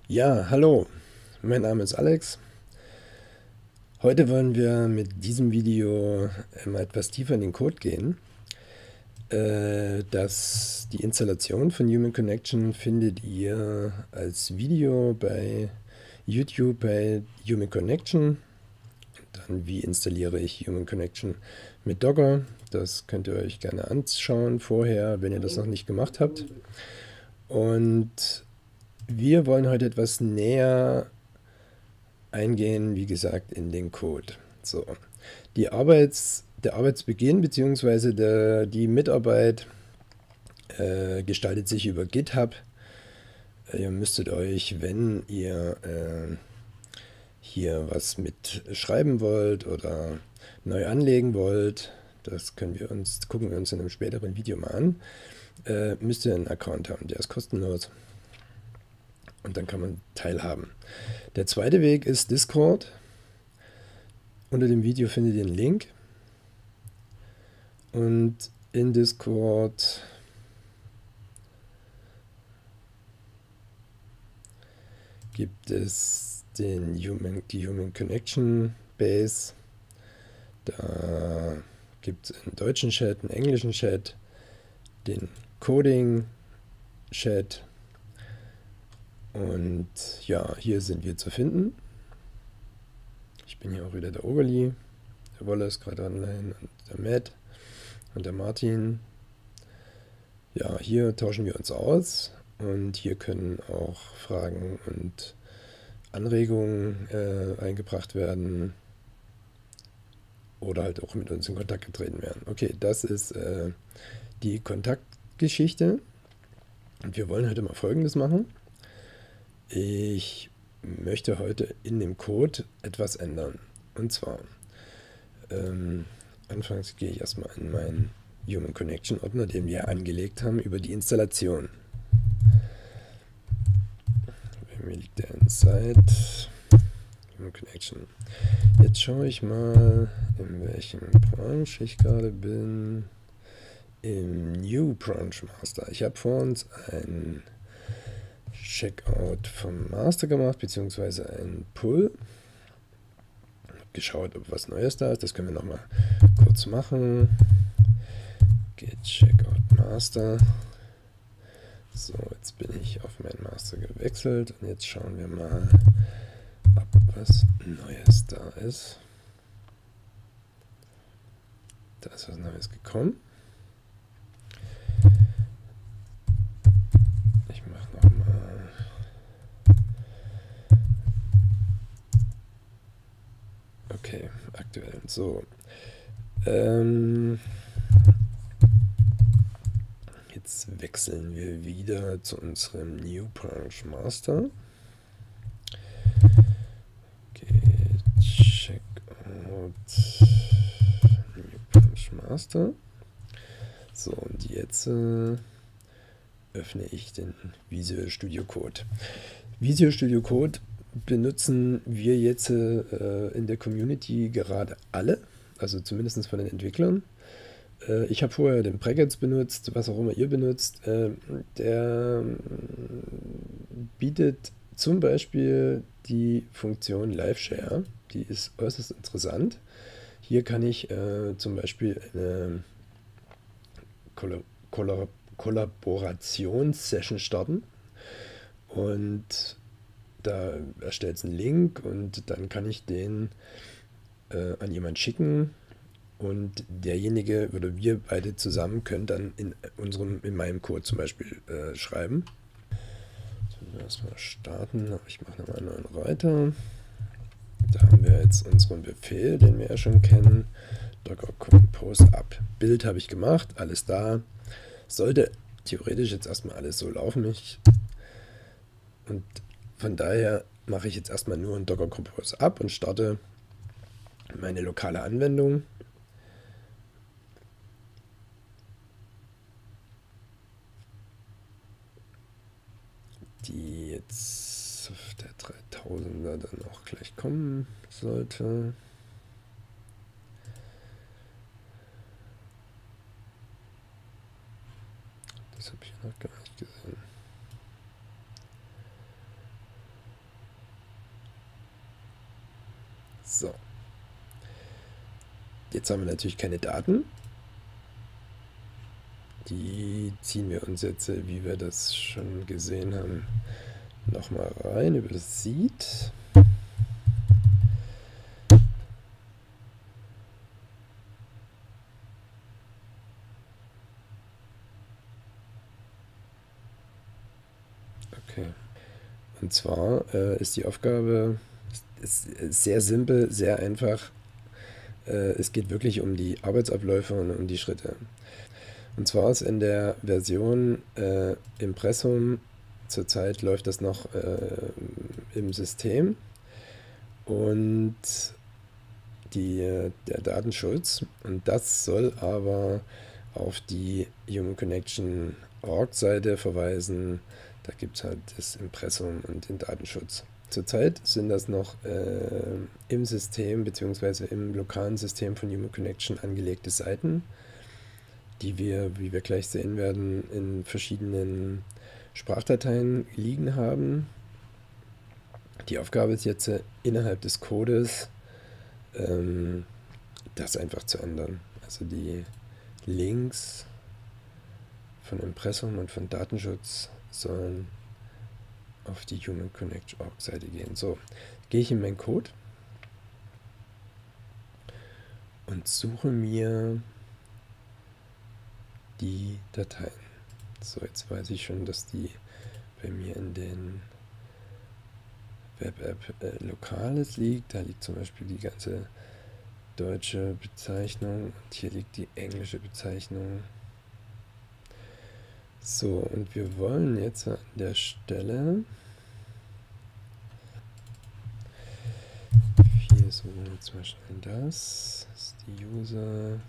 Ja, hallo, mein Name ist Alex. Heute wollen wir mit diesem Video mal etwas tiefer in den Code gehen. Die Installation von Human Connection findet ihr als Video bei YouTube bei Human Connection. Dann, wie installiere ich Human Connection mit Docker. Das könnt ihr euch gerne anschauen vorher, wenn ihr das noch nicht gemacht habt. Und wir wollen heute etwas näher eingehen, wie gesagt, in den Code. So, der Arbeitsbeginn bzw. die Mitarbeit gestaltet sich über GitHub. Ihr müsstet euch, wenn ihr hier was mit schreiben wollt oder neu anlegen wollt, gucken wir uns in einem späteren Video mal an, müsst ihr einen Account haben, der ist kostenlos und dann kann man teilhaben. Der zweite Weg ist Discord. Unter dem Video findet ihr einen Link und in Discord gibt es die Human Connection Base. Da gibt es einen deutschen Chat, einen englischen Chat, den Coding Chat und ja, hier sind wir zu finden. Ich bin hier auch wieder der Ogerli, der Wolle ist gerade online und der Matt und der Martin. Ja, hier tauschen wir uns aus und hier können auch Fragen und Anregungen eingebracht werden oder halt auch mit uns in Kontakt getreten werden. Okay, das ist die Kontaktgeschichte und wir wollen heute mal Folgendes machen. Ich möchte heute in dem Code etwas ändern. Und zwar, anfangs gehe ich erstmal in meinen Human Connection Ordner, den wir angelegt haben, über die Installation. Bei mir liegt der Inside Human Connection. Jetzt schaue ich mal, in welchem Branch ich gerade bin. Im New Branch Master. Ich habe vor uns ein Checkout vom Master gemacht, beziehungsweise ein Pull. Geschaut, ob was Neues da ist. Das können wir nochmal kurz machen. Git Checkout Master. So, jetzt bin ich auf meinen Master gewechselt und jetzt schauen wir mal, ob was Neues da ist. Da ist was Neues gekommen. Ich mache nochmal. Okay, aktuell. So. Jetzt wechseln wir wieder zu unserem New Branch Master. Okay, Checkout New Branch Master. So, und jetzt öffne ich den Visual Studio Code. Visual Studio Code benutzen wir jetzt in der Community gerade alle, also zumindest von den Entwicklern. Ich habe vorher den Brackets benutzt, was auch immer ihr benutzt. Der bietet zum Beispiel die Funktion Live Share. Die ist äußerst interessant. Hier kann ich zum Beispiel eine Kollaborationssession starten und da erstellt es einen Link und dann kann ich den an jemanden schicken und derjenige oder wir beide zusammen können dann in meinem Code zum Beispiel schreiben. So, erstmal starten, ich mache nochmal einen neuen Reiter. Da haben wir jetzt unseren Befehl, den wir ja schon kennen. Docker Compose Up. Bild habe ich gemacht, alles da. Sollte theoretisch jetzt erstmal alles so laufen. Und von daher mache ich jetzt erstmal nur ein Docker Compose Up und starte meine lokale Anwendung. Die jetzt auf der 3000er dann auch gleich kommen sollte. Das habe ich noch gar nicht gesehen. So, jetzt haben wir natürlich keine Daten. Die ziehen wir uns jetzt, wie wir das schon gesehen haben, nochmal rein über das Seed. Okay. Und zwar ist die Aufgabe ist sehr simpel, sehr einfach. Es geht wirklich um die Arbeitsabläufe und um die Schritte. Und zwar ist in der Version Impressum, zurzeit läuft das noch im System, und der Datenschutz, und das soll aber auf die Human Connection Org-Seite verweisen. Da gibt es halt das Impressum und den Datenschutz. Zurzeit sind das noch im System bzw. im lokalen System von Human Connection angelegte Seiten, die wir, wie wir gleich sehen werden, in verschiedenen Sprachdateien liegen haben. Die Aufgabe ist jetzt innerhalb des Codes das einfach zu ändern. Also die Links von Impressum und von Datenschutz sollen auf die Human Connect Org-Seite gehen. So, gehe ich in meinen Code und suche mir die Dateien. So, jetzt weiß ich schon, dass die bei mir in den Web-App Lokales liegt. Da liegt zum Beispiel die ganze deutsche Bezeichnung und hier liegt die englische Bezeichnung. So, und wir wollen jetzt an der Stelle hier suchen wir zum Beispiel das ist die User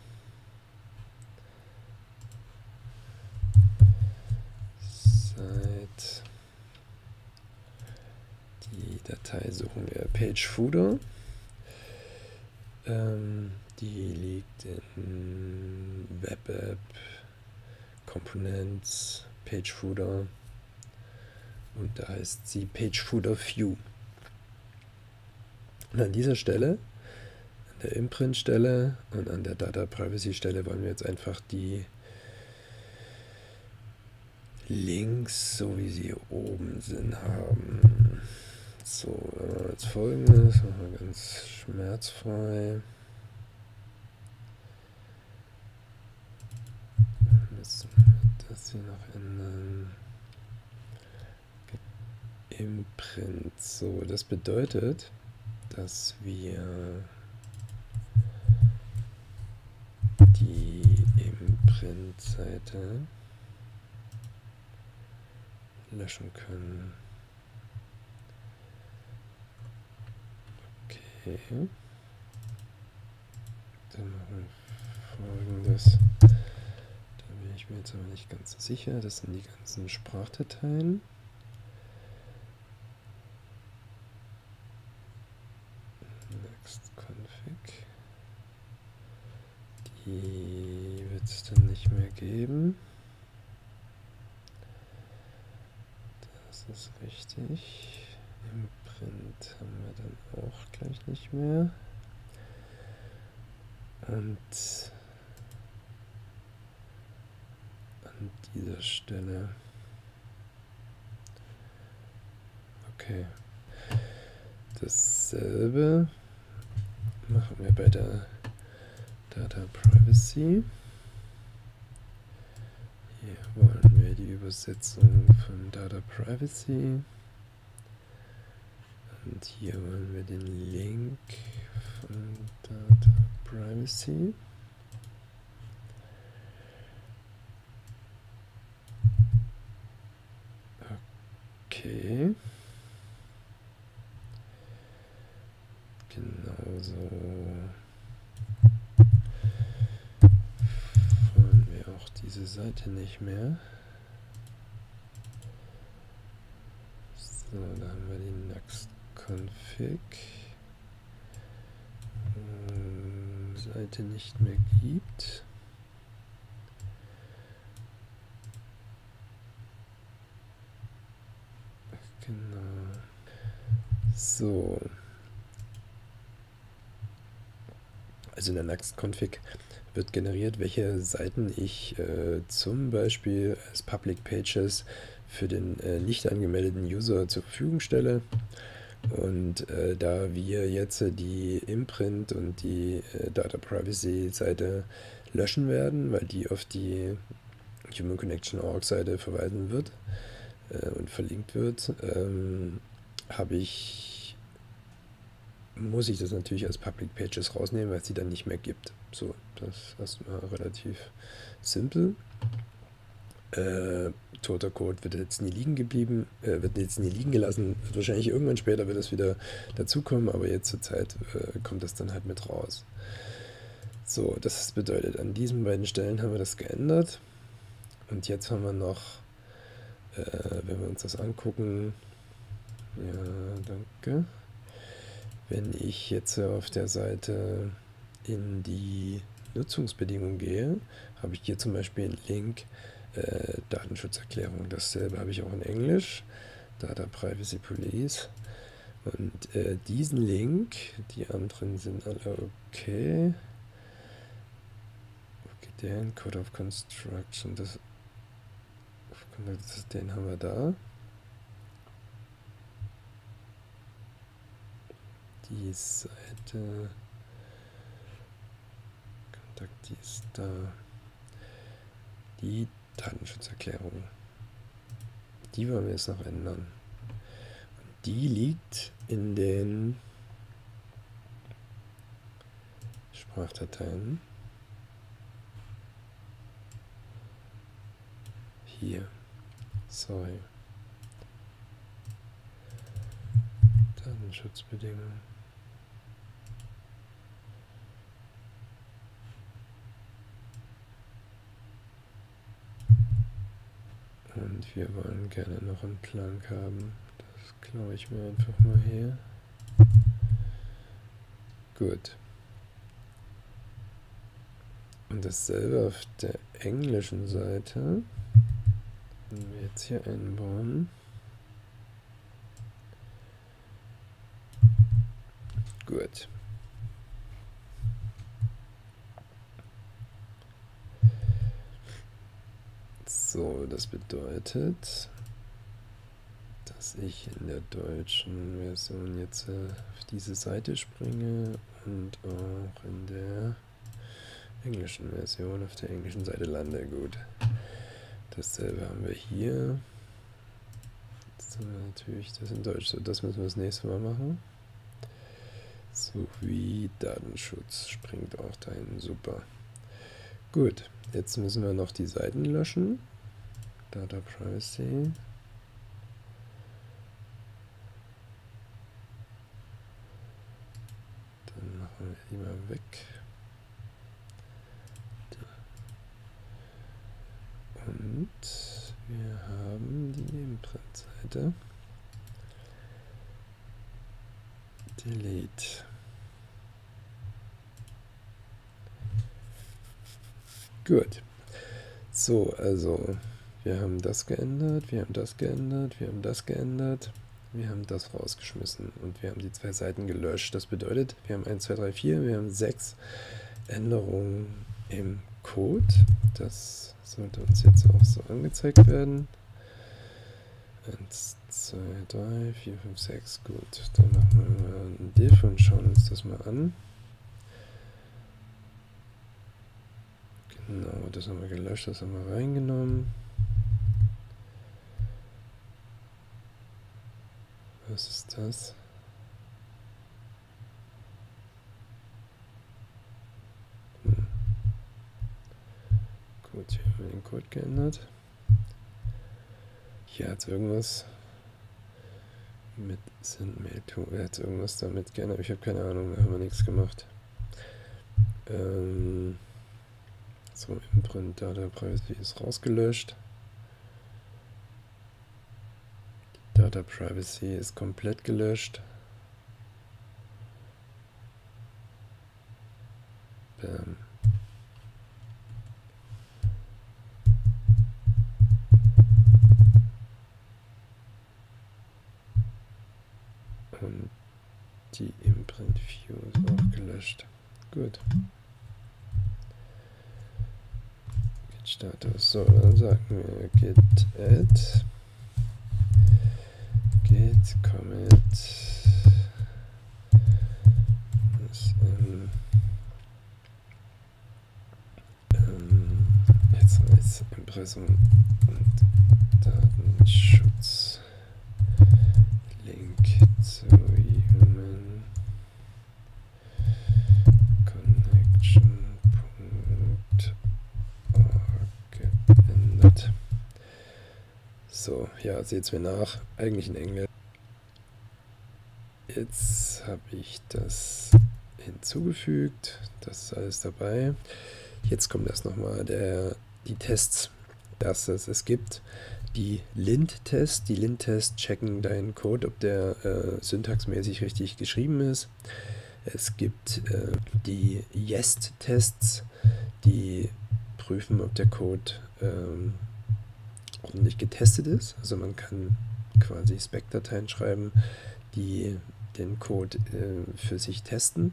Site. Die Datei suchen wir Page Footer. Die liegt in Web-App, Components, Page Footer, und da heißt sie Page Footer View. Und an dieser Stelle, an der Imprint-Stelle und an der Data Privacy-Stelle, wollen wir jetzt einfach die Links, so wie sie hier oben sind, haben. So, als folgendes, machen wir ganz schmerzfrei. Müssen wir das hier noch ändern. Imprint. So, das bedeutet, dass wir die Imprint-Seite löschen können. Okay. Dann machen wir Folgendes. Da bin ich mir jetzt aber nicht ganz sicher. Das sind die ganzen Sprachdateien. Next Config. Die wird es dann nicht mehr geben. Das ist richtig. Imprint haben wir dann auch gleich nicht mehr. Und an dieser Stelle. Okay. Dasselbe machen wir bei der Data Privacy. Hier wollen wir die Übersetzung von Data Privacy. Und hier wollen wir den Link von Data Privacy. Okay. Genauso wollen wir auch diese Seite nicht mehr. So, da haben wir die Next Config. Seite nicht mehr gibt. Genau. So. Also in der Next-Config wird generiert, welche Seiten ich zum Beispiel als Public Pages für den nicht angemeldeten User zur Verfügung stelle. Und da wir jetzt die Imprint und die Data Privacy Seite löschen werden, weil die auf die Human Connection Org Seite verweisen wird und verlinkt wird, muss ich das natürlich als Public Pages rausnehmen, weil es die dann nicht mehr gibt. So, das ist erstmal relativ simpel. Toter Code wird jetzt nie liegen geblieben, wird jetzt nie liegen gelassen. Wird wahrscheinlich irgendwann später wird es wieder dazukommen, aber jetzt zur Zeit kommt das dann halt mit raus. So, das bedeutet, an diesen beiden Stellen haben wir das geändert. Und jetzt haben wir noch, wenn wir uns das angucken, ja, danke. Wenn ich jetzt auf der Seite in die Nutzungsbedingungen gehe, habe ich hier zum Beispiel einen Link, Datenschutzerklärung. Dasselbe habe ich auch in Englisch, Data Privacy Police. Und diesen Link, die anderen sind alle okay. Den Code of Construction, den haben wir da. Die Seite, Kontakt, die ist da. Die Datenschutzerklärung, die wollen wir jetzt noch ändern. Und die liegt in den Sprachdateien. Hier, sorry. Datenschutzbedingungen. Und wir wollen gerne noch einen Plank haben. Das klaue ich mir einfach mal her. Gut. Und dasselbe auf der englischen Seite. Wenn wir jetzt hier einbauen. Gut. So, das bedeutet, dass ich in der deutschen Version jetzt auf diese Seite springe und auch in der englischen Version auf der englischen Seite lande. Gut. Dasselbe haben wir hier. Jetzt haben wir natürlich das in Deutsch. So, das müssen wir das nächste Mal machen. Sowie Datenschutz springt auch dahin. Super. Gut, jetzt müssen wir noch die Seiten löschen. Data Privacy. Dann machen wir die mal weg. Und wir haben die Imprint-Seite. Delete. Gut. So, also wir haben das geändert, wir haben das geändert, wir haben das geändert, wir haben das rausgeschmissen und wir haben die 2 Seiten gelöscht. Das bedeutet, wir haben 1, 2, 3, 4, wir haben 6 Änderungen im Code. Das sollte uns jetzt auch so angezeigt werden. 1, 2, 3, 4, 5, 6. Gut, dann machen wir mal ein Diff und schauen uns das mal an. Genau, das haben wir gelöscht, das haben wir reingenommen. Was ist das? Gut, hier haben wir den Code geändert. Hier hat es irgendwas mit SendMail to, hat irgendwas damit geändert. Ich habe keine Ahnung, da haben wir nichts gemacht. So, Imprint Data Privacy ist rausgelöscht. Data Privacy ist komplett gelöscht. Bam. Und die Imprint View ist auch gelöscht. Gut. Git Status. So, dann sagen wir git add, git commit das jetzt als Impressum und Datenschutz Link zu Human Connection.org geändert. So, ja, seht's mir nach. Eigentlich in Englisch. Jetzt habe ich das hinzugefügt. Das ist alles dabei. Jetzt kommt erst nochmal die Tests. Erstes, es gibt die Lint-Tests. Die Lint-Tests checken deinen Code, ob der syntaxmäßig richtig geschrieben ist. Es gibt die Jest-Tests, die prüfen, ob der Code ordentlich getestet ist. Also man kann quasi Spec-Dateien schreiben, die den Code für sich testen.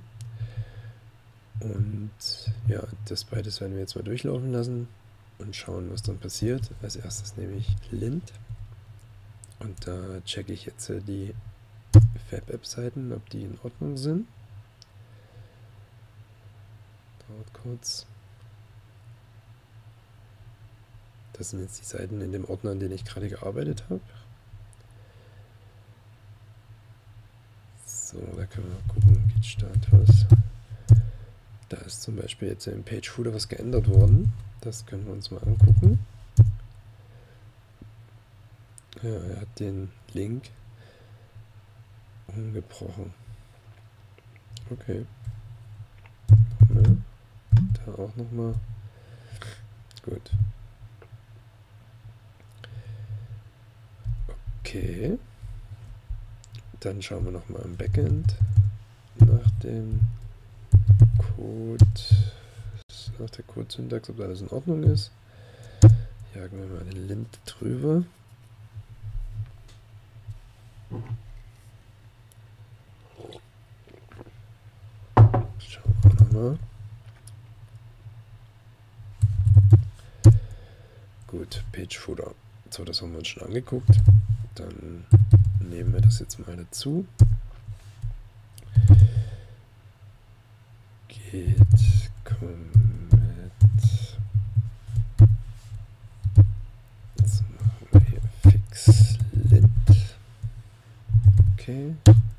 Und ja, das beides werden wir jetzt mal durchlaufen lassen und schauen, was dann passiert. Als erstes nehme ich Lint und da checke ich jetzt die Web-App-Seiten, ob die in Ordnung sind. Dauert kurz. Das sind jetzt die Seiten in dem Ordner, an denen ich gerade gearbeitet habe. So, da können wir mal gucken, Git Status. Da ist zum Beispiel jetzt im Page Footer was geändert worden. Das können wir uns mal angucken. Ja, er hat den Link umgebrochen. Okay. Ja, da auch nochmal. Gut. Okay. Dann schauen wir nochmal im Backend nach dem Code, nach der Code-Syntax, ob alles in Ordnung ist. Jagen wir mal den Lint drüber. Schauen wir nochmal. Gut, Page Footer. So, das haben wir uns schon angeguckt. Dann nehmen wir das jetzt mal dazu. Git commit. Jetzt machen wir hier fix lint. Okay.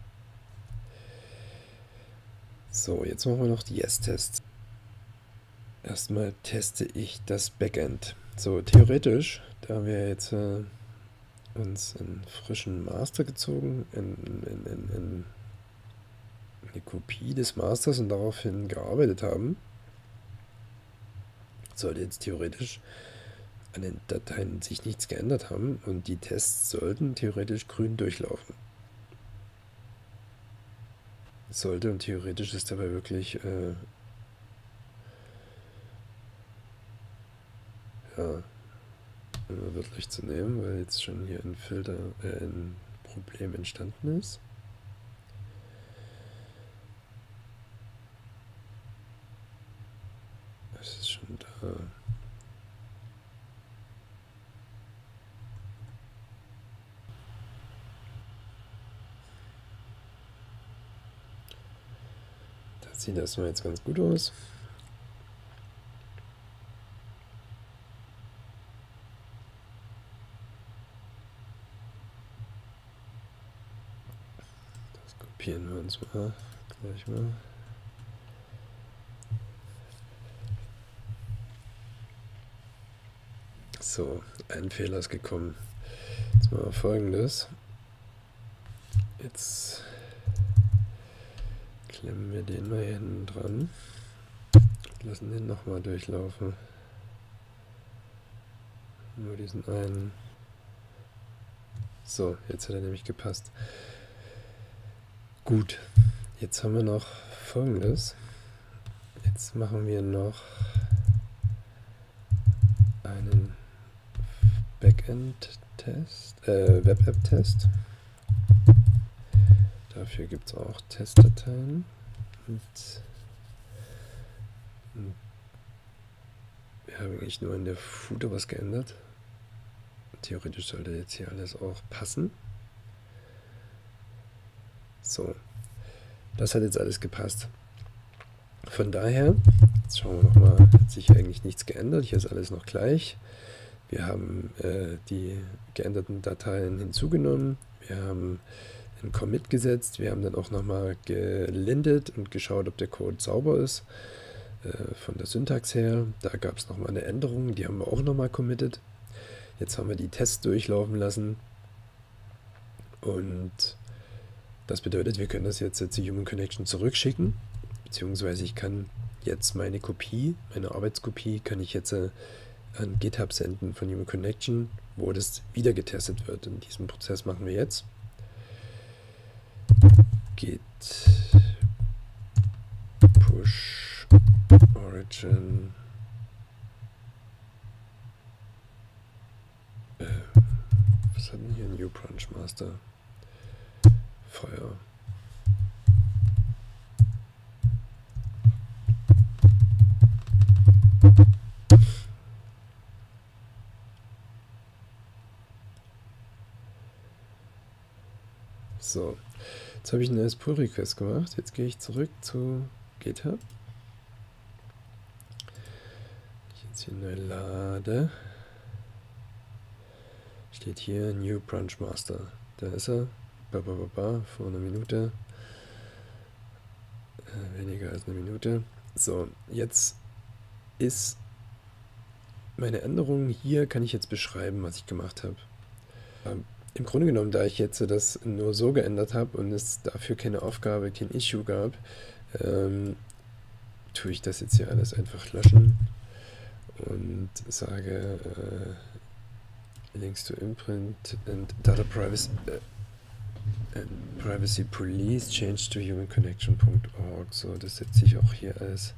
So, jetzt machen wir noch die Yes-Tests. Erstmal teste ich das Backend. So, theoretisch, da wir jetzt uns einen frischen Master gezogen, in eine Kopie des Masters und daraufhin gearbeitet haben, sollte jetzt theoretisch an den Dateien sich nichts geändert haben und die Tests sollten theoretisch grün durchlaufen. Sollte, und theoretisch ist dabei wirklich ja, wörtlich zu nehmen, weil jetzt schon hier ein Problem entstanden ist. Das ist schon da. Das sieht erstmal jetzt ganz gut aus. Das kopieren wir uns mal gleich mal. So, ein Fehler ist gekommen. Jetzt machen wir Folgendes. Jetzt klemmen wir den mal hier hinten dran und lassen den nochmal durchlaufen. Nur diesen einen. So, jetzt hat er nämlich gepasst. Gut, jetzt haben wir noch Folgendes. Jetzt machen wir noch einen Backend-Test, Web-App-Test. Dafür gibt es auch Testdateien. Und Wir haben eigentlich nur in der Footer was geändert. Theoretisch sollte jetzt hier alles auch passen. So, das hat jetzt alles gepasst. Von daher, jetzt schauen wir nochmal, hat sich eigentlich nichts geändert. Hier ist alles noch gleich. Wir haben die geänderten Dateien hinzugenommen. Wir haben einen Commit gesetzt. Wir haben dann auch nochmal gelindet und geschaut, ob der Code sauber ist. Von der Syntax her. Da gab es nochmal eine Änderung. Die haben wir auch nochmal committed. Jetzt haben wir die Tests durchlaufen lassen. Und das bedeutet, wir können das jetzt zu Human Connection zurückschicken. Beziehungsweise ich kann jetzt meine Kopie, meine Arbeitskopie, kann ich jetzt an GitHub senden von Human Connection, wo das wieder getestet wird. Und diesen Prozess machen wir jetzt. Git push origin was hat denn hier New Branch Master? Feuer. So, jetzt habe ich ein neues Pull-Request gemacht. Jetzt gehe ich zurück zu GitHub. Ich jetzt hier neu lade. Steht hier New Branch Master. Da ist er. Vor einer Minute. Weniger als eine Minute. So, jetzt ist meine Änderung. Hier kann ich jetzt beschreiben, was ich gemacht habe. Im Grunde genommen, da ich jetzt das nur so geändert habe und es dafür keine Aufgabe, kein Issue gab, tue ich das jetzt hier alles einfach löschen und sage Links to Imprint and Data Privacy Police change to humanconnection.org. So, das setze ich auch hier als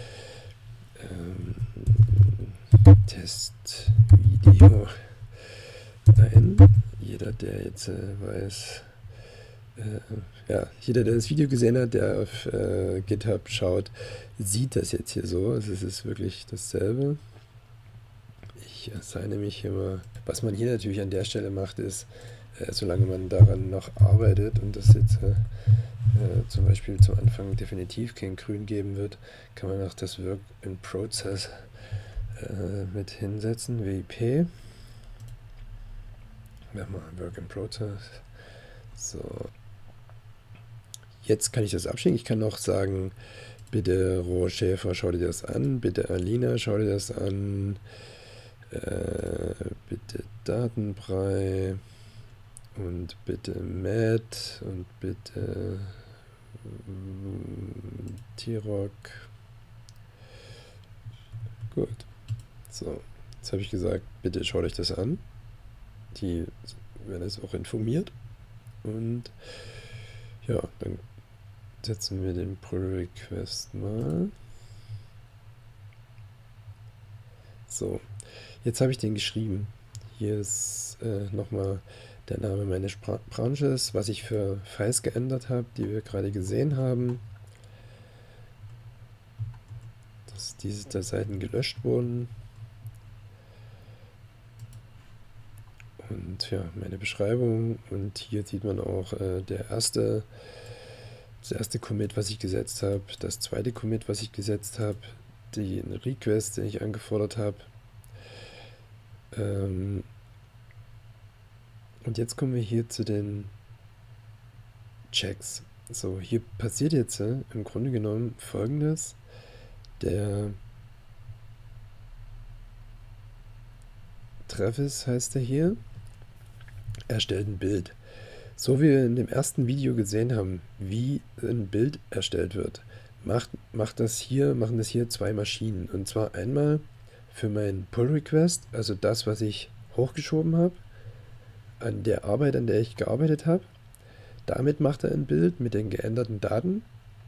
Testvideo ein. Jeder, der jetzt weiß, jeder, der das Video gesehen hat, der auf GitHub schaut, sieht das jetzt hier so. Also es ist wirklich dasselbe. Ich assigne mich hier mal. Was man hier natürlich an der Stelle macht, ist, solange man daran noch arbeitet und das jetzt zum Beispiel zum Anfang definitiv kein Grün geben wird, kann man auch das Work in Process mit hinsetzen, WIP. Machen wir Work in Process. So. Jetzt kann ich das abschicken. Ich kann noch sagen, bitte Rohr Schäfer, schau dir das an. Bitte Alina, schau dir das an. Bitte Datenbrei. Und bitte Matt. Und bitte T-Rock. Gut. So. Jetzt habe ich gesagt, bitte schaut euch das an. Die werden jetzt auch informiert. Und ja, dann setzen wir den Pull-Request mal. So, jetzt habe ich den geschrieben. Hier ist nochmal der Name meines Branches, was ich für Files geändert habe, die wir gerade gesehen haben. Dass diese Seiten gelöscht wurden. Und ja, meine Beschreibung, und hier sieht man auch das erste Commit, was ich gesetzt habe, das zweite Commit, was ich gesetzt habe, den Request, den ich angefordert habe. Und jetzt kommen wir hier zu den Checks. So, hier passiert jetzt im Grunde genommen Folgendes. Der Travis heißt er hier. Erstellt ein Bild. So wie wir in dem ersten Video gesehen haben, wie ein Bild erstellt wird, machen das hier zwei Maschinen. Und zwar einmal für meinen Pull-Request, also das, was ich hochgeschoben habe, an der Arbeit, an der ich gearbeitet habe. Damit macht er ein Bild mit den geänderten Daten.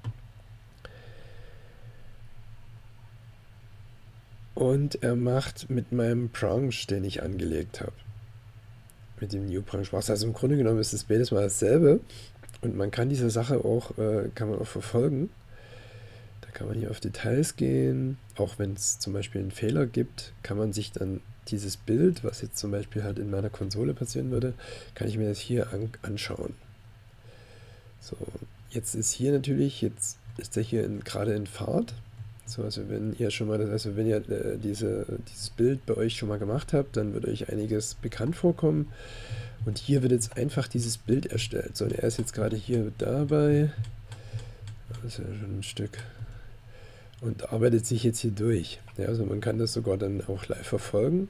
Und er macht mit meinem Branch, den ich angelegt habe, mit dem New Branch Master. Also im Grunde genommen ist es beides mal dasselbe. Und man kann diese Sache auch, kann man auch verfolgen. Da Da kann man hier auf Details gehen. Auch wenn es zum Beispiel einen Fehler gibt, kann man sich dann dieses Bild, was jetzt zum Beispiel halt in meiner Konsole passieren würde, kann ich mir das hier anschauen. So, jetzt ist hier natürlich, jetzt ist er hier gerade in Fahrt. So, also wenn ihr schon mal, also wenn ihr dieses Bild bei euch schon mal gemacht habt, dann wird euch einiges bekannt vorkommen. Und hier wird jetzt einfach dieses Bild erstellt. So, und er ist jetzt gerade hier dabei. Das ist ja schon ein Stück. Und arbeitet sich jetzt hier durch. Ja, also man kann das sogar dann auch live verfolgen.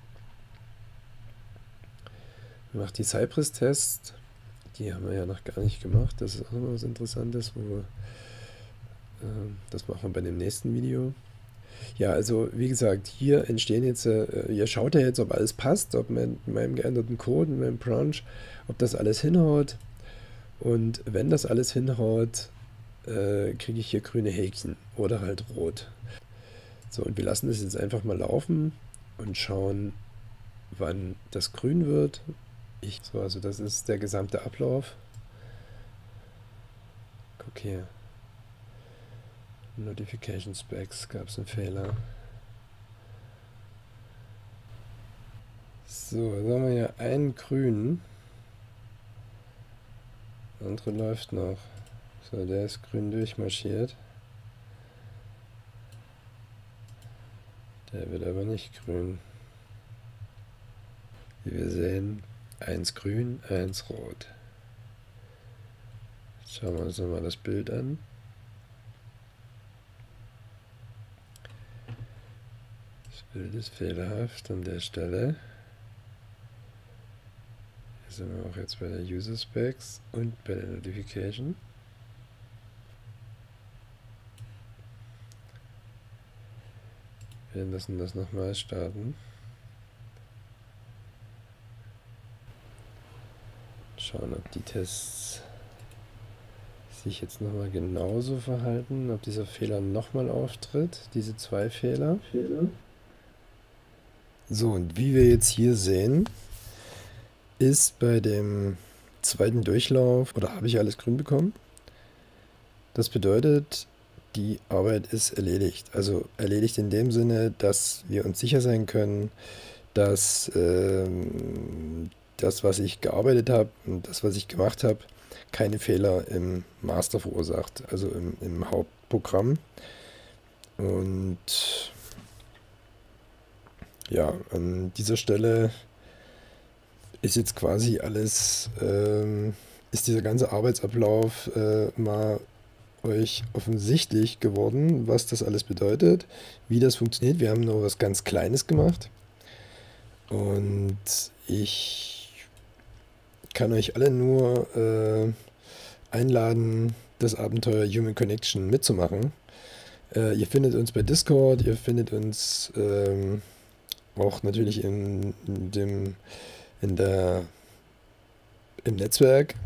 Macht die Cypress-Tests. Die haben wir ja noch gar nicht gemacht. Das ist auch noch was Interessantes, wo wir das machen wir bei dem nächsten Video. Ja, also wie gesagt, hier entstehen jetzt, ihr schaut ja jetzt, ob alles passt, ob mit meinem geänderten Code, mit meinem Branch, ob das alles hinhaut. Und wenn das alles hinhaut, kriege ich hier grüne Häkchen oder halt rot. So, und wir lassen das jetzt einfach mal laufen und schauen, wann das grün wird. So, also das ist der gesamte Ablauf. Guck hier. Notification Specs, gab es einen Fehler. So, jetzt haben wir hier einen grünen. Der andere läuft noch. So, der ist grün durchmarschiert. Der wird aber nicht grün. Wie wir sehen, eins grün, eins rot. Jetzt schauen wir uns nochmal das Bild an. Das Bild ist fehlerhaft an der Stelle. Hier sind wir auch jetzt bei der User Specs und bei der Notification. Wir lassen das nochmal starten. Schauen, ob die Tests sich jetzt nochmal genauso verhalten, ob dieser Fehler nochmal auftritt, diese zwei Fehler. So, und wie wir jetzt hier sehen, ist bei dem zweiten Durchlauf, oder habe ich alles grün bekommen? Das bedeutet, die Arbeit ist erledigt. Also erledigt in dem Sinne, dass wir uns sicher sein können, dass das, was ich gearbeitet habe und das, was ich gemacht habe, keine Fehler im Master verursacht, also im Hauptprogramm. Und ja, an dieser Stelle ist jetzt quasi alles, ist dieser ganze Arbeitsablauf mal euch offensichtlich geworden, was das alles bedeutet, wie das funktioniert. Wir haben nur was ganz Kleines gemacht und ich kann euch alle nur einladen, das Abenteuer Human Connection mitzumachen. Ihr findet uns bei Discord, ihr findet uns auch natürlich im Netzwerk.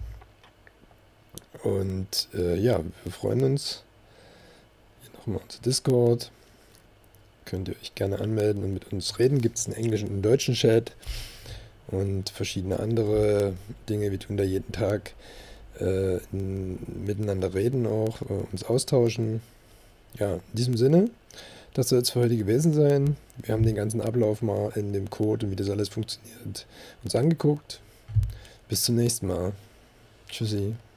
Und ja, wir freuen uns. Hier nochmal unser Discord. Könnt ihr euch gerne anmelden und mit uns reden. Gibt es einen englischen und einen deutschen Chat und verschiedene andere Dinge. Wir tun da jeden Tag miteinander reden auch, uns austauschen. Ja, in diesem Sinne, das soll es für heute gewesen sein. Wir haben den ganzen Ablauf mal in dem Code und wie das alles funktioniert uns angeguckt. Bis zum nächsten Mal. Tschüssi.